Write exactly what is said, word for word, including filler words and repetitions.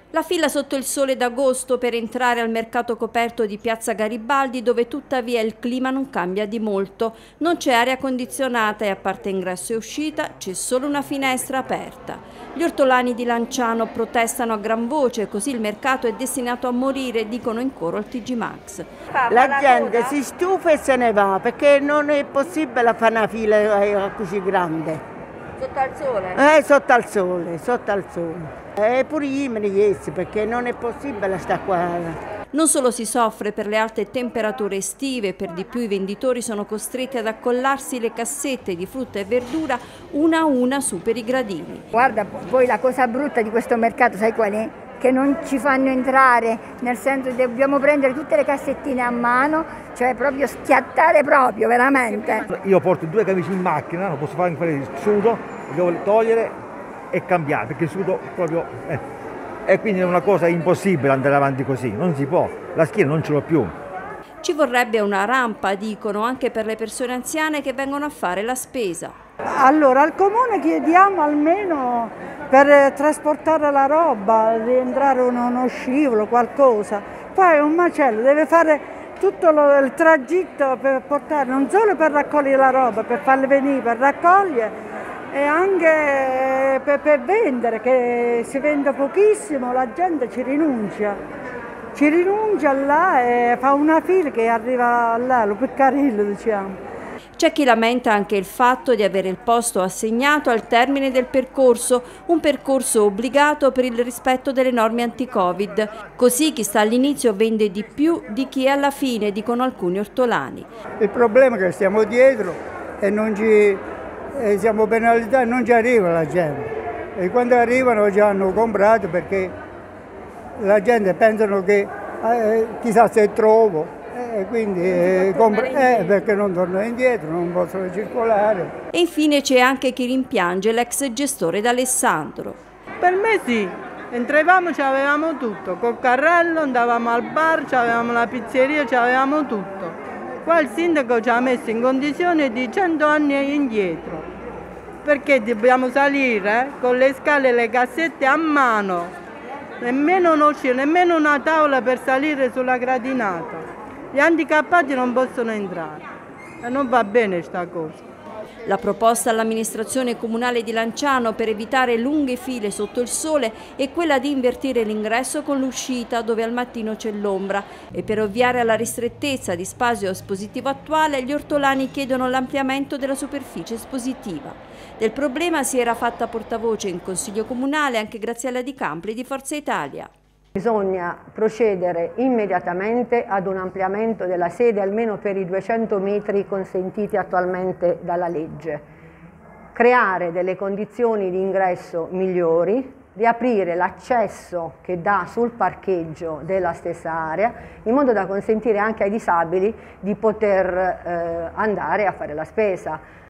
La fila sotto il sole d'agosto per entrare al mercato coperto di Piazza Garibaldi, dove tuttavia il clima non cambia di molto. Non c'è aria condizionata e a parte ingresso e uscita c'è solo una finestra aperta. Gli ortolani di Lanciano protestano a gran voce, così il mercato è destinato a morire, dicono in coro al T G Max. La gente si stufa e se ne va perché non è possibile fare una fila così grande. Sotto al sole? Eh, sotto al sole, sotto al sole. E pure io me ne chiesi perché non è possibile stare qua. Non solo si soffre per le alte temperature estive, per di più i venditori sono costretti ad accollarsi le cassette di frutta e verdura una a una su per i gradini. Guarda, poi la cosa brutta di questo mercato, sai qual è? Che non ci fanno entrare, nel senso che dobbiamo prendere tutte le cassettine a mano, cioè proprio schiattare proprio, veramente. Io porto due camicie in macchina, non posso fare il sudo, devo togliere e cambiare, perché il sudo proprio... Eh. E quindi è una cosa impossibile andare avanti così, non si può, la schiena non ce l'ho più. Ci vorrebbe una rampa, dicono, anche per le persone anziane che vengono a fare la spesa. Allora, al comune chiediamo almeno per trasportare la roba, rientrare uno, uno scivolo, qualcosa. Poi è un macello, deve fare tutto lo, il tragitto per portare, non solo per raccogliere la roba, per farle venire, per raccogliere e anche per, per vendere, che si vende pochissimo, la gente ci rinuncia. Ci rinuncia là e fa una fila che arriva là, lo piccarillo, diciamo. C'è chi lamenta anche il fatto di avere il posto assegnato al termine del percorso, un percorso obbligato per il rispetto delle norme anti-Covid. Così chi sta all'inizio vende di più di chi è alla fine, dicono alcuni ortolani. Il problema è che stiamo dietro e non ci e siamo penalizzati, non ci arriva la gente. E quando arrivano già hanno comprato perché la gente pensano che eh, chissà se trovo, e eh, quindi eh, compra, eh, perché non tornano indietro, non possono circolare. E infine c'è anche chi rimpiange l'ex gestore D'Alessandro. Per me sì, entravamo, ci avevamo tutto, col carrello andavamo al bar, avevamo la pizzeria, ci avevamo tutto. Qua il sindaco ci ha messo in condizione di cento anni indietro, perché dobbiamo salire con le scale e le cassette a mano, nemmeno uno sci, nemmeno una tavola per salire sulla gradinata. Gli handicappati non possono entrare e non va bene sta cosa. La proposta all'amministrazione comunale di Lanciano per evitare lunghe file sotto il sole è quella di invertire l'ingresso con l'uscita, dove al mattino c'è l'ombra, e per ovviare alla ristrettezza di spazio espositivo attuale gli ortolani chiedono l'ampliamento della superficie espositiva. Del problema si era fatta portavoce in Consiglio Comunale anche Graziella Di Campli di Forza Italia. Bisogna procedere immediatamente ad un ampliamento della sede almeno per i duecento metri consentiti attualmente dalla legge, creare delle condizioni di ingresso migliori, riaprire l'accesso che dà sul parcheggio della stessa area, in modo da consentire anche ai disabili di poter eh, andare a fare la spesa.